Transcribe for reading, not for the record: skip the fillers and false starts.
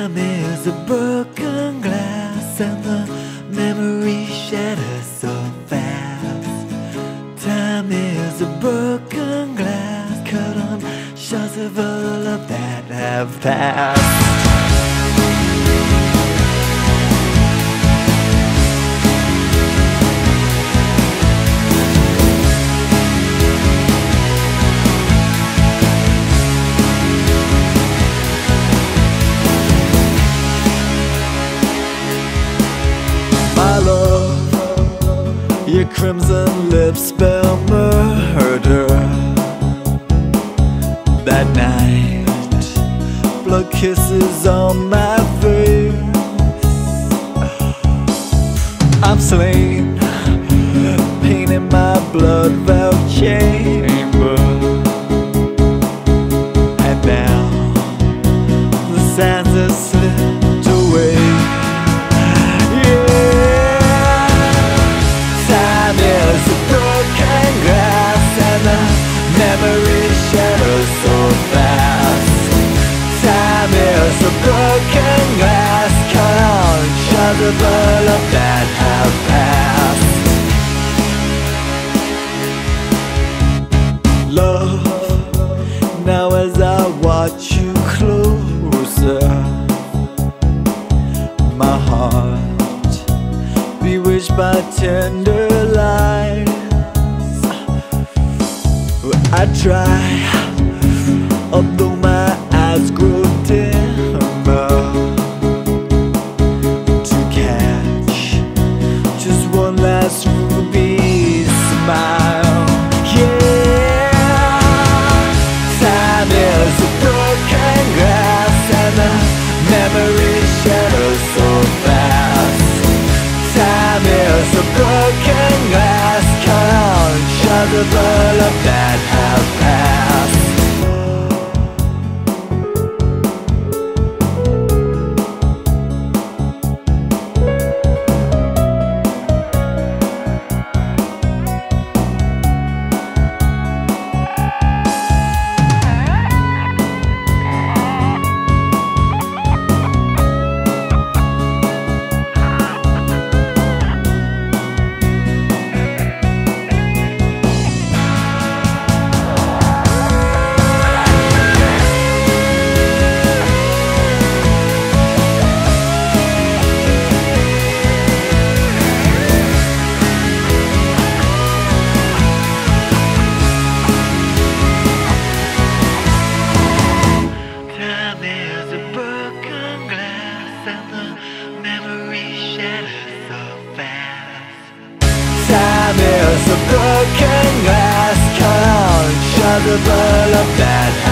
Time is a broken glass and the memory shatters so fast. Time is a broken glass cut on shards of all love that have passed. My love, your crimson lips spell murder. That night, blood kisses on my face. I'm slain, pain in my blood valve chamber. And now, the sands have slipped away. There's a broken glass and the memory shatters so fast. Time is a broken glass cut on shards of all of that have passed. Love, now as I watch you closer, my heart bewitched by tender lies. I try, although my eyes grow dimmer, to catch just one last ruby smile. Yeah, time is a broken glass and the memory shatters so fast. Time is a broken glass cut on shards of all of that have passed. Time is a broken glass cut on shards of all of that.